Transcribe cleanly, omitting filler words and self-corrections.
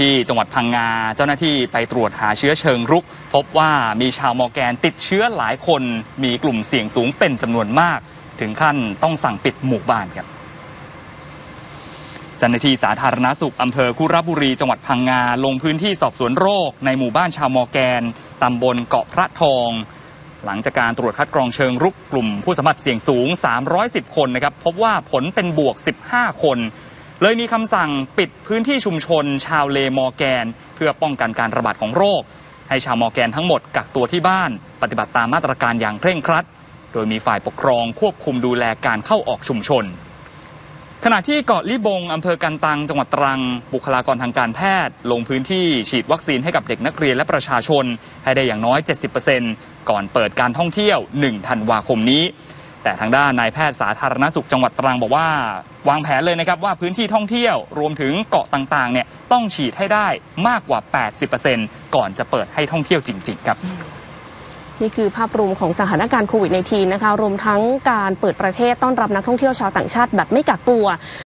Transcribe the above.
ที่จังหวัดพังงาเจ้าหน้าที่ไปตรวจหาเชื้อเชิงรุกพบว่ามีชาวมอร์แกนติดเชื้อหลายคนมีกลุ่มเสี่ยงสูงเป็นจำนวนมากถึงขั้นต้องสั่งปิดหมู่บ้านครับเจ้าหน้าที่สาธารณสุขอำเภอคุระบุรีจังหวัดพังงาลงพื้นที่สอบสวนโรคในหมู่บ้านชาวมอร์แกนตำบลเกาะพระทองหลังจากการตรวจคัดกรองเชิงรุกกลุ่มผู้สัมผัสเสี่ยงสูง310คนนะครับพบว่าผลเป็นบวก15คนเลยมีคำสั่งปิดพื้นที่ชุมชนชาวเลมอร์แกนเพื่อป้องกันการระบาดของโรคให้ชาวมอร์แกนทั้งหมดกักตัวที่บ้านปฏิบัติตามมาตรการอย่างเคร่งครัดโดยมีฝ่ายปกครองควบคุมดูแลการเข้าออกชุมชนขณะที่เกาะลิบงอำเภอกันตังจังหวัดตรังบุคลากรทางการแพทย์ลงพื้นที่ฉีดวัคซีนให้กับเด็กนักเรียนและประชาชนให้ได้อย่างน้อย 70% ก่อนเปิดการท่องเที่ยว1ธันวาคมนี้แต่ทางด้านนายแพทย์สาธารณสุขจังหวัดตรังบอกว่าวางแผนเลยนะครับว่าพื้นที่ท่องเที่ยวรวมถึงเกาะต่างๆเนี่ยต้องฉีดให้ได้มากกว่า 80% ก่อนจะเปิดให้ท่องเที่ยวจริงๆครับนี่คือภาพรวมของสถานการณ์โควิด -19 นะคะรวมทั้งการเปิดประเทศต้อนรับนักท่องเที่ยวชาวต่างชาติแบบไม่กักตัว